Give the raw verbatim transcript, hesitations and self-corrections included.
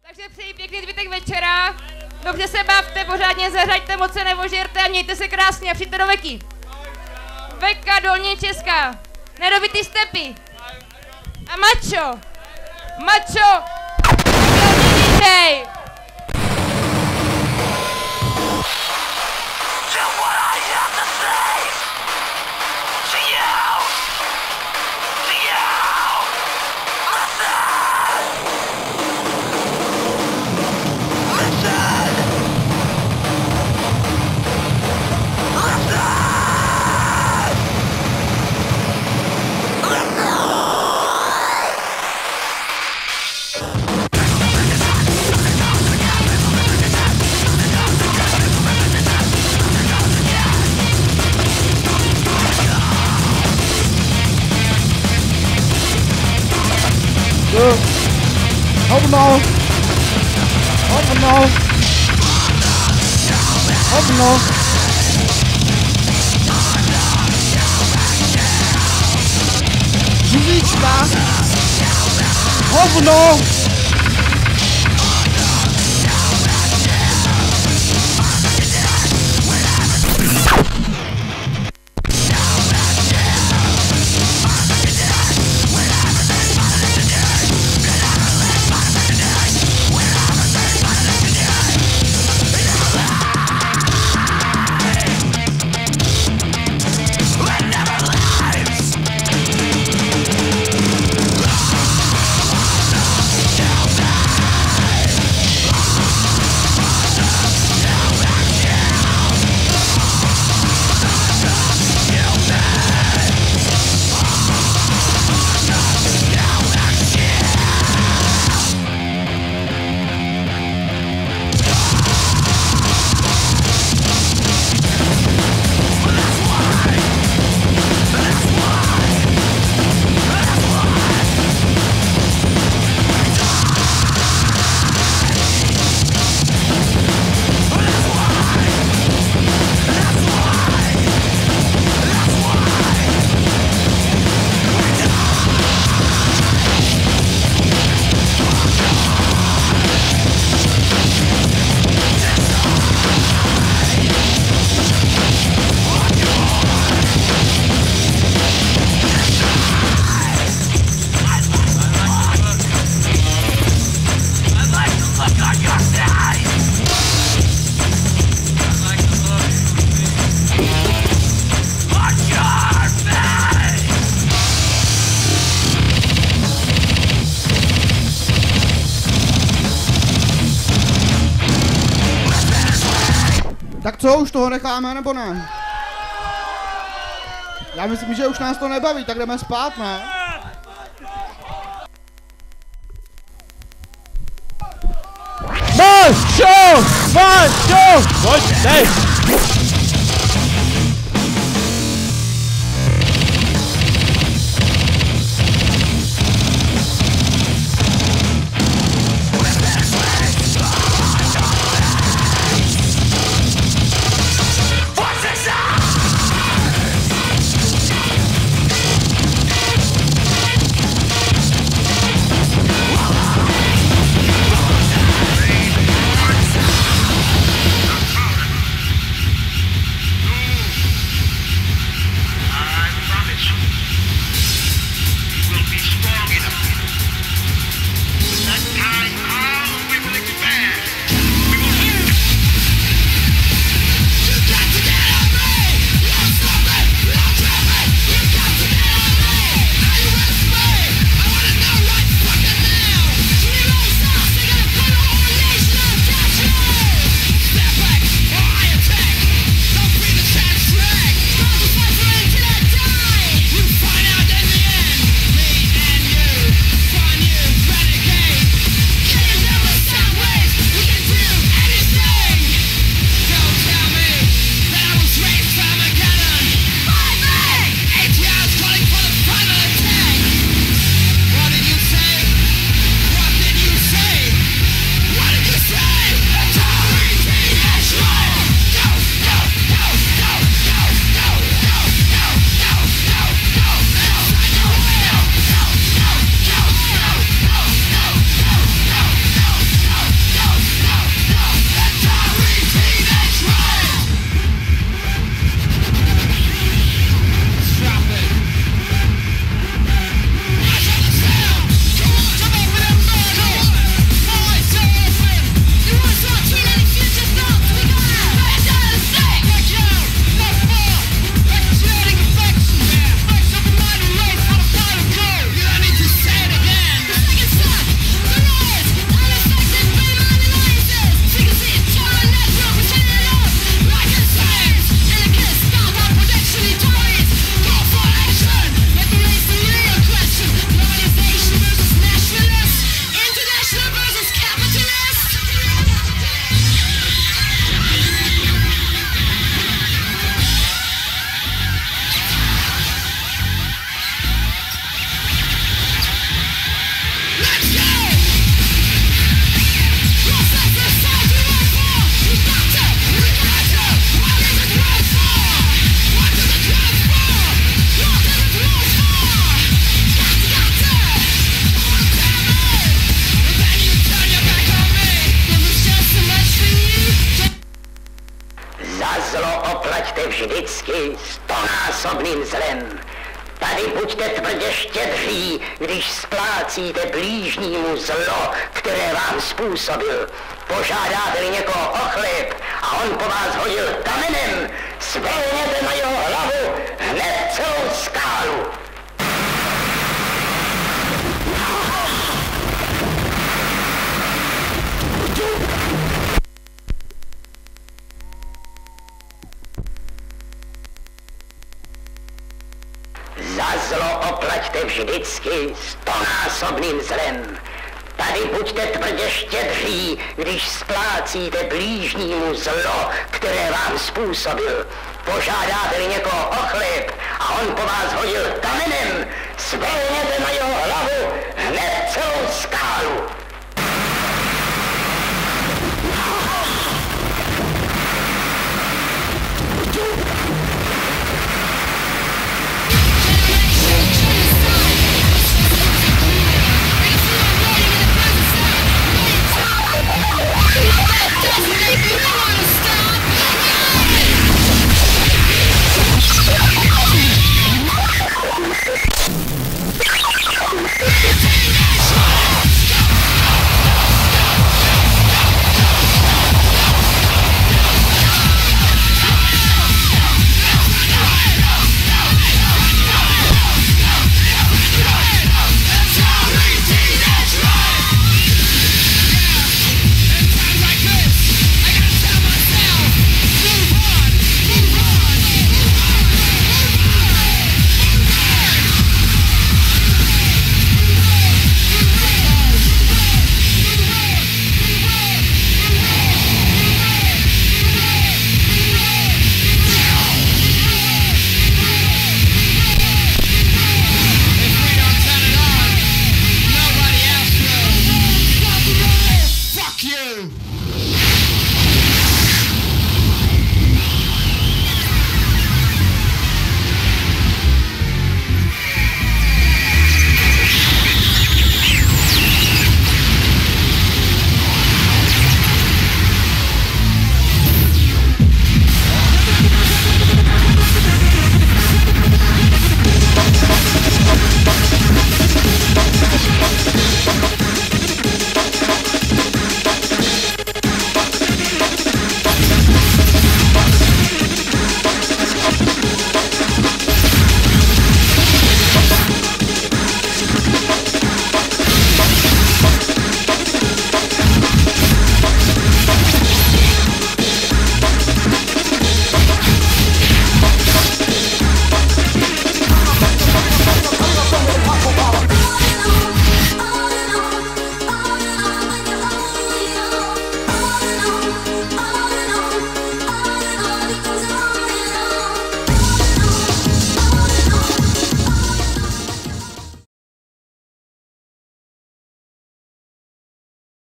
Takže přeji pěkný zbytek večera. Dobře se bavte, pořádně zařaďte, moc se nevožerte a mějte se krásně a přijďte do Veky. Veka, Dolní Česká. Nedobitý stepy. A mačo. Mačo. D J. Hovno! Hovno! Hovno! Živíčka! Hovno! Tak co, už toho necháme, nebo ne? Já myslím, že už nás to nebaví, tak jdeme spát, ne? Mačo! Mačo! Pojď teď! oplaťte vždycky stonásobným zlem. Tady buďte tvrdě štědří, když splácíte blížnímu zlo, které vám způsobil. Požádáte-li někoho o chléb a on po vás hodil kamenem, svéněte na jeho hlavu hned celou skálu. Za zlo oplaťte vždycky stonásobným zlem. Tady buďte tvrdě štědří, když splácíte blížnímu zlo, které vám způsobil. Požádáte-li někoho o chléb a on po vás hodil kamenem, svéněte na jeho hlavu hned celou skálu.